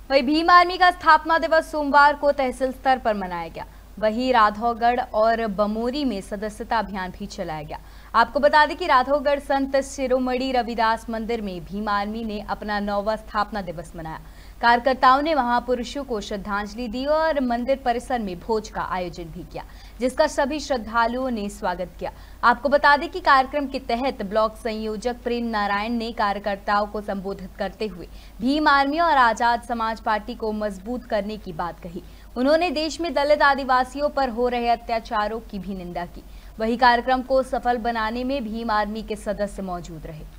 वही भीम आर्मी का स्थापना दिवस सोमवार को तहसील स्तर पर मनाया गया। वहीं राधौगढ़ और बमोरी में सदस्यता अभियान भी चलाया गया। आपको बता दें कि राधौगढ़ संत शिरोमणि रविदास मंदिर में भीम आर्मी ने अपना 9वां स्थापना दिवस मनाया। कार्यकर्ताओं ने महापुरुषों को श्रद्धांजलि दी और मंदिर परिसर में भोज का आयोजन भी किया, जिसका सभी श्रद्धालुओं ने स्वागत किया। आपको बता दें कि कार्यक्रम के तहत ब्लॉक संयोजक प्रेम नारायण ने कार्यकर्ताओं को संबोधित करते हुए भीम आर्मी और आजाद समाज पार्टी को मजबूत करने की बात कही। उन्होंने देश में दलित आदिवासियों पर हो रहे अत्याचारों की भी निंदा की। वही कार्यक्रम को सफल बनाने में भीम आर्मी के सदस्य मौजूद रहे।